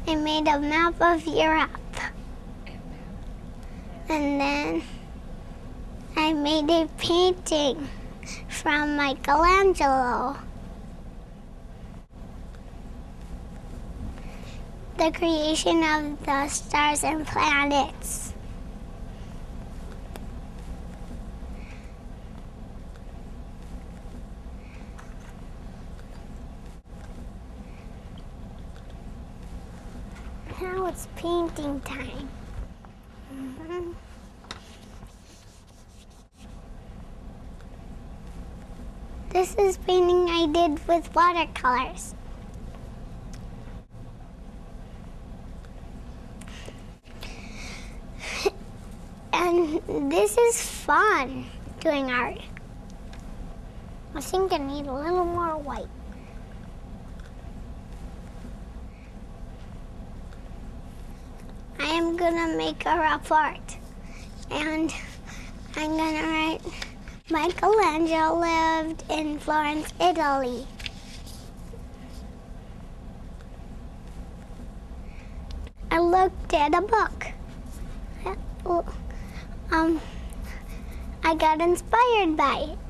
I made a map of Europe. And then I made a painting from Michelangelo. The creation of the stars and planets. Now it's painting time. This is painting I did with watercolors. And this is fun, doing art. I think I need a little more white. I am gonna make a report, and I'm gonna write, Michelangelo lived in Florence, Italy. I looked at a book. I got inspired by it.